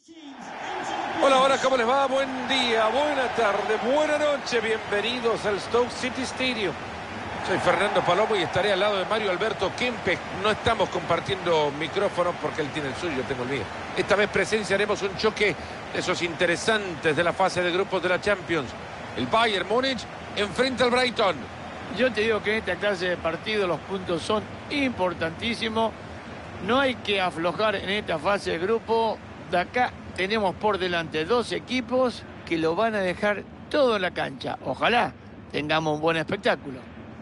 Hola, hola, ¿cómo les va? Buen día, buena tarde, buena noche. Bienvenidos al Stoke City Stadium. Soy Fernando Palomo y estaré al lado de Mario Alberto Kempes. No estamos compartiendo micrófonos porque él tiene el suyo, yo tengo el mío. Esta vez presenciaremos un choque de esos interesantes de la fase de grupos de la Champions. El Bayern Múnich enfrenta al Brighton. Yo te digo que en esta clase de partido los puntos son importantísimos. No hay que aflojar en esta fase de grupo. De acá tenemos por delante dos equipos que lo van a dejar todo en la cancha. Ojalá tengamos un buen espectáculo.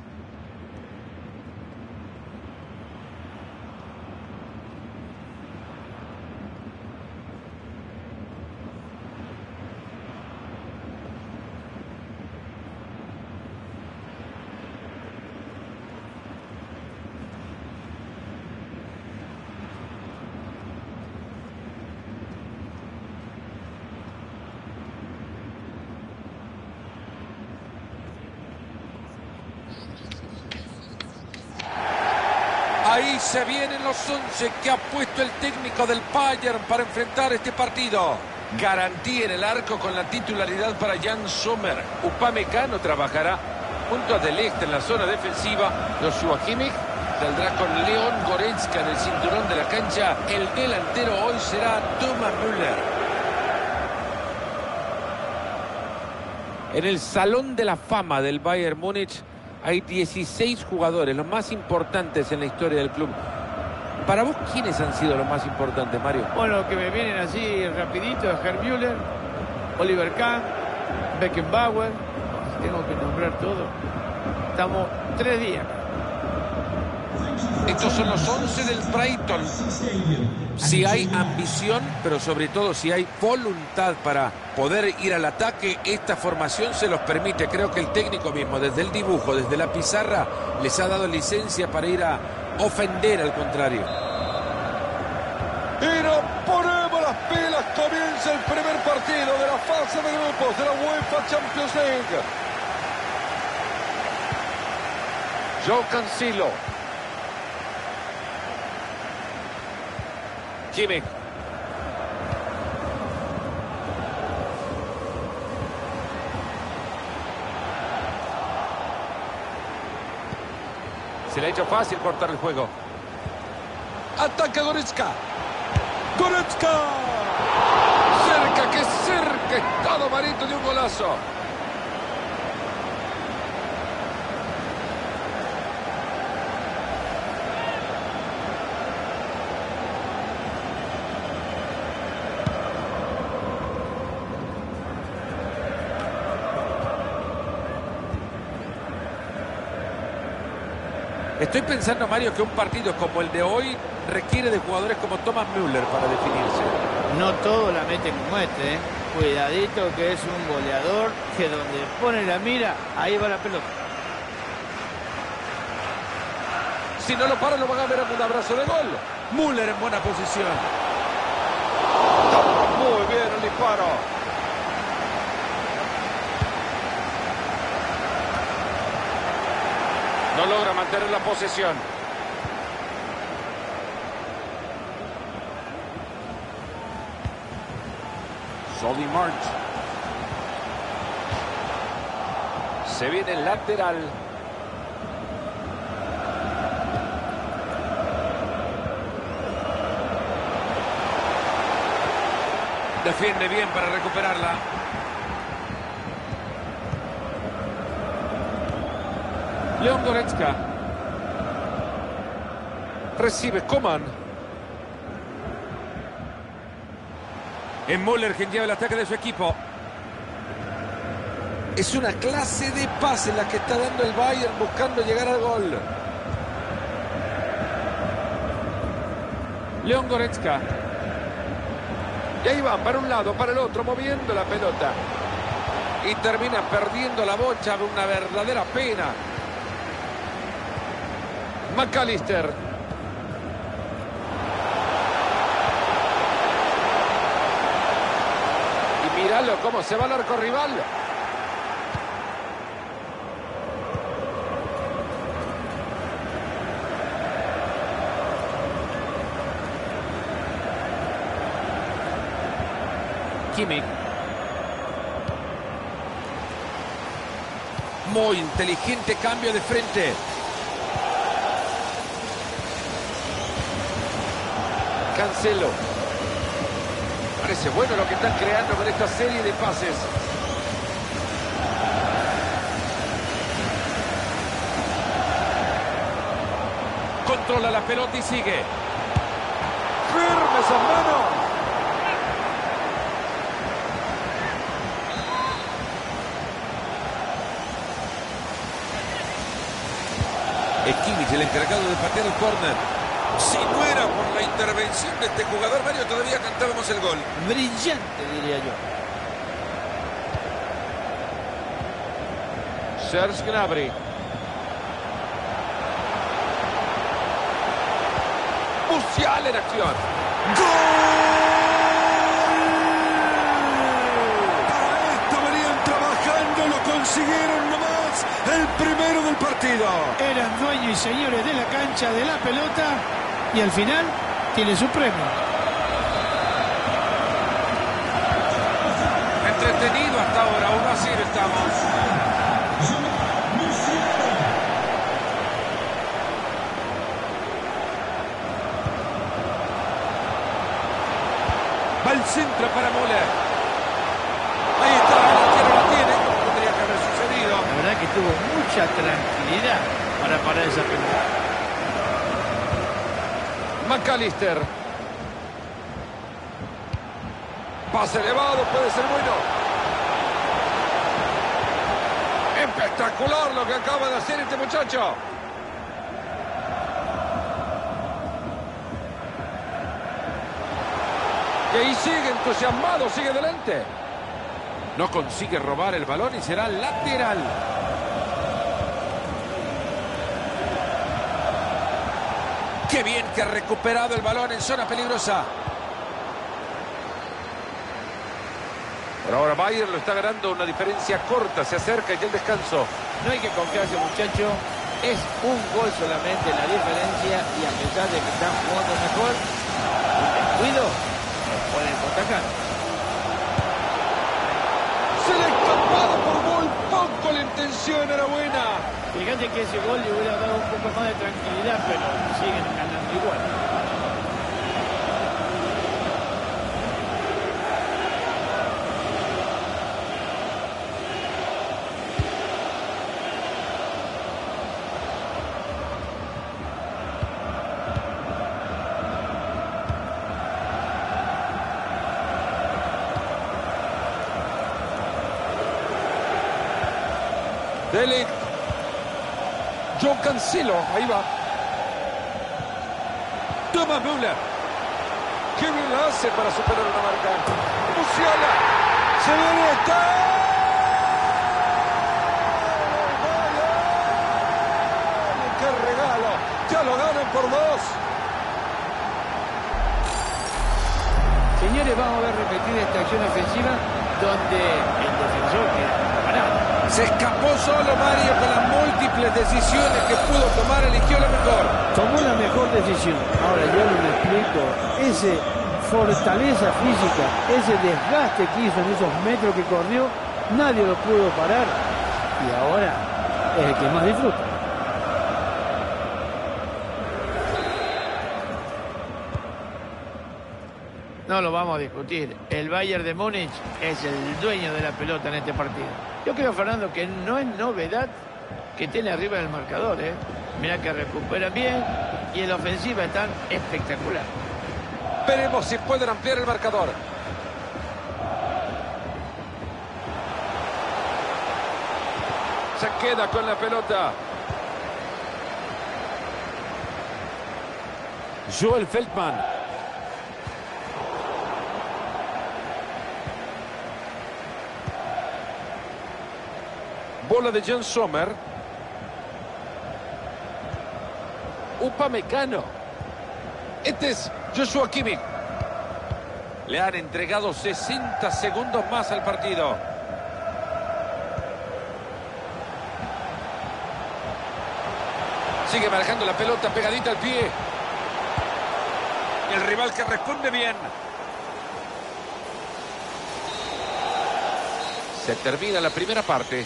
Ahí se vienen los 11 que ha puesto el técnico del Bayern para enfrentar este partido. Garantía en el arco con la titularidad para Jan Sommer. Upamecano trabajará junto a De Ligt en la zona defensiva. Joshua Kimmich saldrá con Leon Goretzka en el cinturón de la cancha. El delantero hoy será Thomas Müller. En el Salón de la Fama del Bayern Múnich hay 16 jugadores, los más importantes en la historia del club. Para vos, ¿quiénes han sido los más importantes, Mario? Bueno, que me vienen así rapidito: Gerd Müller, Oliver Kahn, Beckenbauer. Tengo que nombrar todo. Estamos 3 días. Estos son los 11 del Brighton. Si hay ambición, pero sobre todo si hay voluntad para poder ir al ataque, esta formación se los permite. Creo que el técnico mismo, desde el dibujo, desde la pizarra, les ha dado licencia para ir a ofender al contrario. Y nos ponemos las pilas. Comienza el primer partido de la fase de grupos de la UEFA Champions League. Joe Cancelo. Kimmich. Se le ha hecho fácil cortar el juego. Ataca Goretzka. ¡Goretzka! Cerca, que cerca. Estado Marito de un golazo. Estoy pensando, Mario, que un partido como el de hoy requiere de jugadores como Thomas Müller para definirse. No todos la meten como este, ¿eh? Cuidadito, que es un goleador que donde pone la mira, ahí va la pelota. Si no lo para, lo van a ver en un abrazo de gol. Müller en buena posición. Muy bien el disparo. No logra mantener la posesión. Solly March. Se viene el lateral. Defiende bien para recuperarla. Leon Goretzka. Recibe Coman. Es Müller quien lleva el ataque de su equipo. Es una clase de pase la que está dando el Bayern buscando llegar al gol. Leon Goretzka. Y ahí van, para un lado, para el otro, moviendo la pelota. Y termina perdiendo la bocha, una verdadera pena. McAllister. Y míralo cómo se va al arco rival. Kimmich. Muy inteligente cambio de frente. Cancelo. Parece bueno lo que están creando con esta serie de pases. Controla la pelota y sigue. ¡Firme esa mano! Kimmich, el encargado de patear el córner. Si no era por la intervención de este jugador, Mario, todavía cantábamos el gol. Brillante, diría yo. Serge Gnabry. Musial en acción. Para esto venían trabajando, lo consiguieron nomás. El primero del partido. Eran dueños y señores de la cancha, de la pelota, y al final tiene su premio. Entretenido hasta ahora, 1-0 estamos. Va el centro para Müller. Ahí está, el arquero la tiene. Tendría que haber sucedido. La verdad que tuvo mucha tranquilidad para parar esa pelota. McAllister. Pase elevado, puede ser bueno. Espectacular lo que acaba de hacer este muchacho. Y ahí sigue entusiasmado, sigue adelante. No consigue robar el balón y será lateral. Qué bien que ha recuperado el balón en zona peligrosa. Por ahora Bayern lo está ganando una diferencia corta. Se acerca ya el descanso. No hay que confiarse, muchacho. Es un gol solamente la diferencia y a pesar de que están jugando mejor, un descuido los pueden contraatacar. Se le ha escapado por gol. Poco la intención era buena. Fíjate que ese gol le hubiera dado un poco más de tranquilidad, pero siguen ganando igual. De Ligt. Joe Cancelo, ahí va. Thomas Müller. Qué bien la hace para superar una marca. Musiala. Se viene esta. ¡Qué regalo! Ya lo ganan por 2. Señores, vamos a ver repetir esta acción ofensiva donde el defensor queda parado. Se escapó solo Mario con las múltiples decisiones que pudo tomar, eligió la mejor. Tomó la mejor decisión. Ahora yo no me explico. Ese fortaleza física, ese desgaste que hizo en esos metros que corrió, nadie lo pudo parar. Y ahora es el que más disfruta. No lo vamos a discutir. El Bayern de Múnich es el dueño de la pelota en este partido. Yo creo, Fernando, que no es novedad que tiene arriba del marcador, ¿eh? Mira que recuperan bien y en la ofensiva están espectacular. Veremos si pueden ampliar el marcador. Se queda con la pelota. Joel Feldman. Bola de Jan Sommer. Upamecano. Este es Joshua Kimmich. Le han entregado 60 segundos más al partido. Sigue manejando la pelota pegadita al pie. El rival que responde bien. Se termina la primera parte.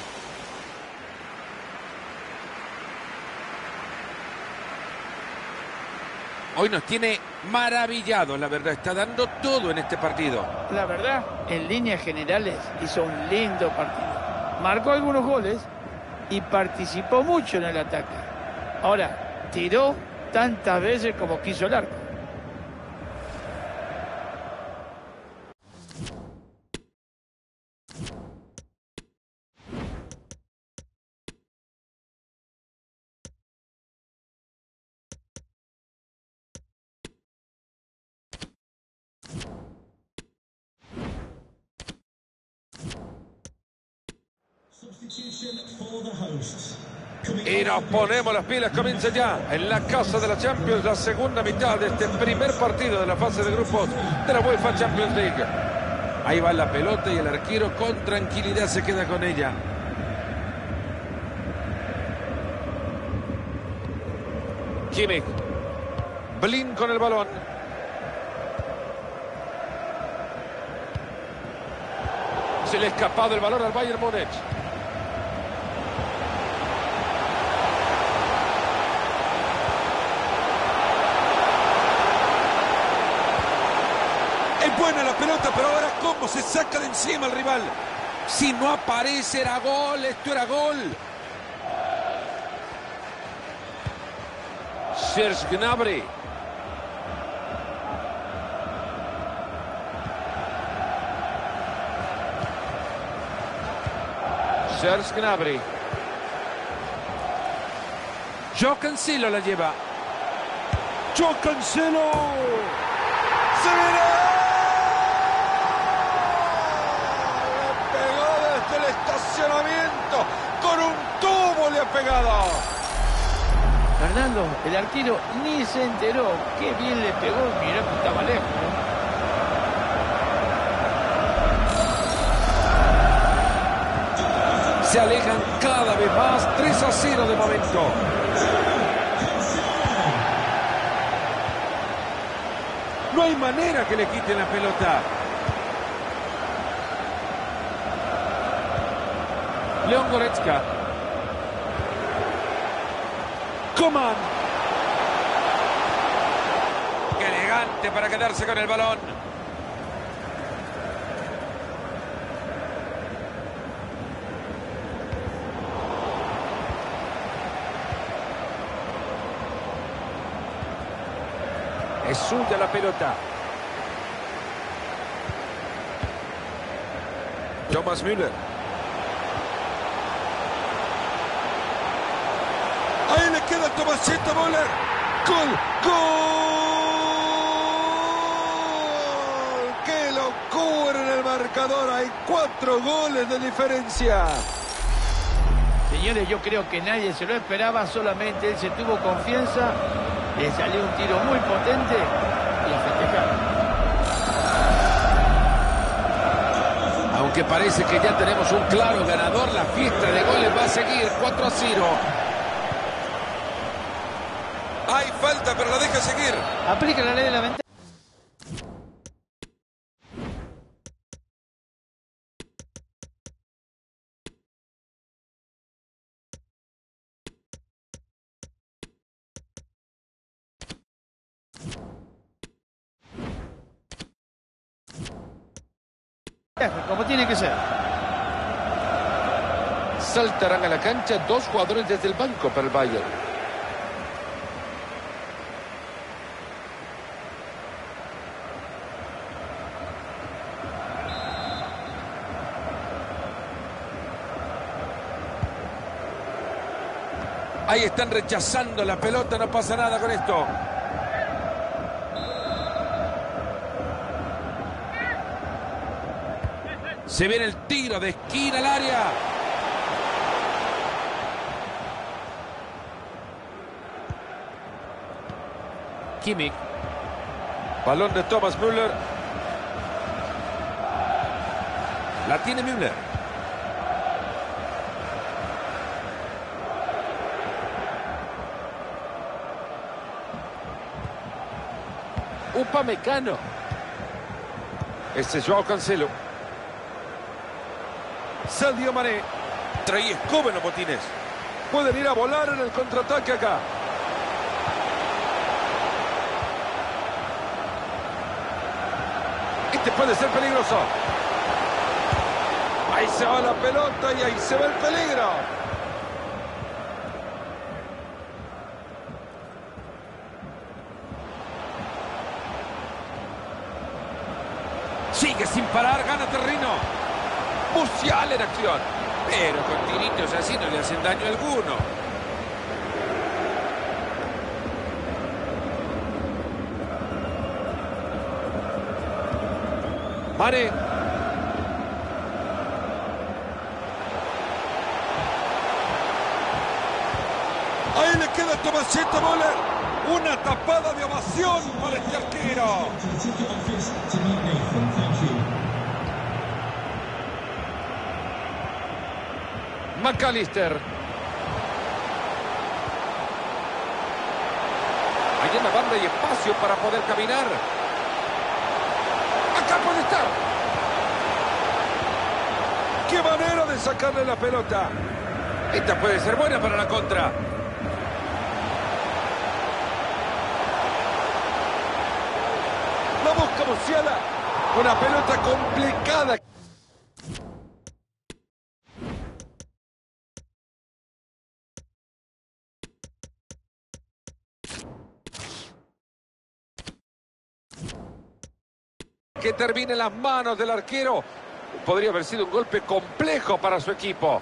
Hoy nos tiene maravillados, la verdad. Está dando todo en este partido. La verdad, en líneas generales hizo un lindo partido. Marcó algunos goles y participó mucho en el ataque. Ahora, tiró tantas veces como quiso el arco. Y nos ponemos las pilas, comienza ya en la casa de la Champions la segunda mitad de este primer partido de la fase de grupos de la UEFA Champions League. Ahí va la pelota y el arquero con tranquilidad se queda con ella. Kimmich. Blin con el balón. Se le ha escapado el balón al Bayern Múnich. Es buena la pelota, pero ahora cómo se saca de encima al rival. Si no aparece era gol, esto era gol. Serge Gnabry. Serge Gnabry. Joe Cancelo la lleva. Joe Cancelo. ¡Se viene! Le pegó desde el estacionamiento. Con un tubo le ha pegado. Fernando, el arquero ni se enteró. Qué bien le pegó. Mirá que estaba lejos, ¿no? Se alejan cada vez más. 3-0 de momento. No hay manera que le quiten la pelota. León Goretzka. Coman. Qué elegante para quedarse con el balón. Es suya la pelota. Thomas Müller. Ahí le queda Tomasito Müller. ¡Gol! ¡Gol! ¡Qué locura en el marcador! Hay 4 goles de diferencia. Señores, yo creo que nadie se lo esperaba, solamente él se tuvo confianza, le salió un tiro muy potente y a festejar. Aunque parece que ya tenemos un claro ganador, la fiesta de goles va a seguir 4-0. Hay falta, pero la deja seguir. Aplica la ley de la ventaja. Como tiene que ser. Saltarán a la cancha 2 jugadores desde el banco para el Bayern. Ahí están rechazando la pelota, no pasa nada con esto. Se viene el tiro de esquina al área. Kimmich. Balón de Thomas Müller. La tiene Müller. Upamecano. Este es Joao Cancelo. Sadio Mané. Trae escoba en los botines. Pueden ir a volar en el contraataque acá. Este puede ser peligroso. Ahí se va la pelota y ahí se va el peligro. Sigue sin parar, gana terreno. Musiala en acción. Pero con tiritos así no le hacen daño alguno. Mané. Ahí le queda a Tomasito Müller. Una tapada de ovación para este arquero. McAllister. Allá en la banda hay espacio para poder caminar. Acá puede estar. ¡Qué manera de sacarle la pelota! Esta puede ser buena para la contra. La busca Musiala. Una pelota complicada. Que termine en las manos del arquero. Podría haber sido un golpe complejo para su equipo.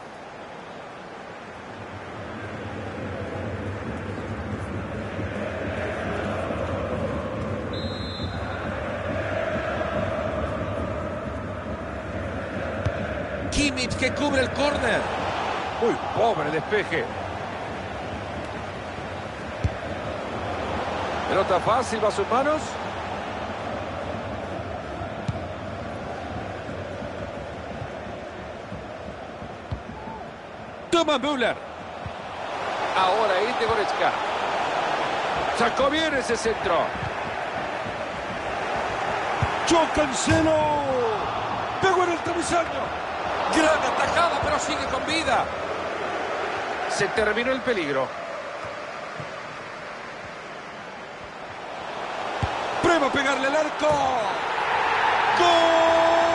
Kimmich que cubre el córner. Muy pobre despeje. Pelota fácil va a sus manos. Toma Müller. Ahora Edin Goretzka. Sacó bien ese centro. Joao Cancelo. Pegó en el travesaño. Gran atajada, pero sigue con vida. Se terminó el peligro. Prueba a pegarle al arco. ¡Gol!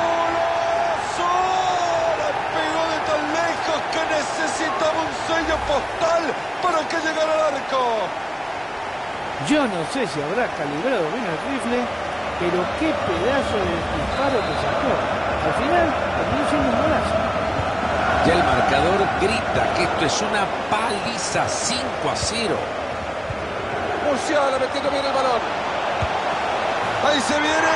Que necesitaba un sello postal para que llegara al arco. Yo no sé si habrá calibrado bien el rifle, pero qué pedazo de disparo que sacó. Al final, terminó siendo un golazo. Ya el marcador grita que esto es una paliza. 5-0. Musiala metiendo bien el balón. Ahí se viene.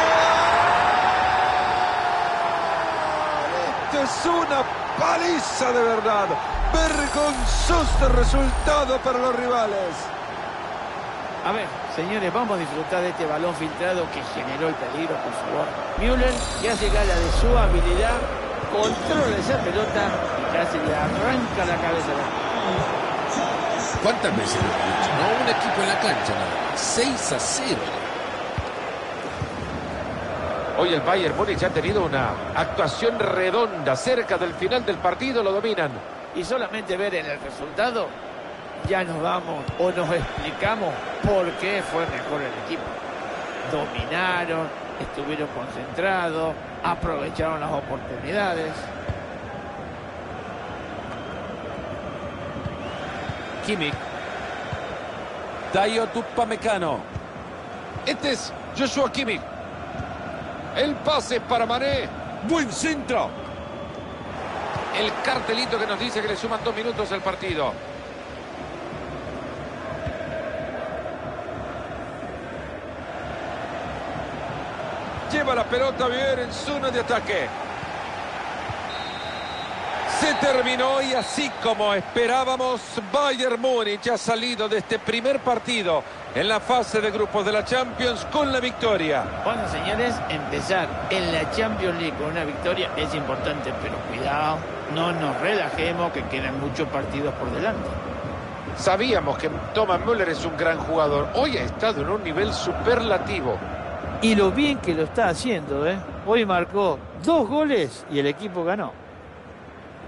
Esto es una paliza de verdad. Vergonzoso resultado para los rivales. A ver, señores, vamos a disfrutar de este balón filtrado que generó el peligro, por favor. Müller ya hace gala de su habilidad, controla esa pelota y casi le arranca la cabeza. ¿Cuántas veces lo he dicho? No, un equipo en la cancha nada más. 6-0. Hoy el Bayern Múnich ha tenido una actuación redonda. Cerca del final del partido lo dominan. Y solamente ver en el resultado, ya nos vamos o nos explicamos por qué fue mejor el equipo. Dominaron, estuvieron concentrados, aprovecharon las oportunidades. Kimmich. Dayot Upamecano. Este es Joshua Kimmich. El pase para Mané. Buen centro. El cartelito que nos dice que le suman 2 minutos al partido. Lleva la pelota bien en zona de ataque. Se terminó y así como esperábamos, Bayern Múnich ha salido de este primer partido en la fase de grupos de la Champions con la victoria. Bueno, señores, empezar en la Champions League con una victoria es importante, pero cuidado, no nos relajemos que quedan muchos partidos por delante. Sabíamos que Thomas Müller es un gran jugador. Hoy ha estado en un nivel superlativo. Y lo bien que lo está haciendo, ¿eh? Hoy marcó 2 goles y el equipo ganó.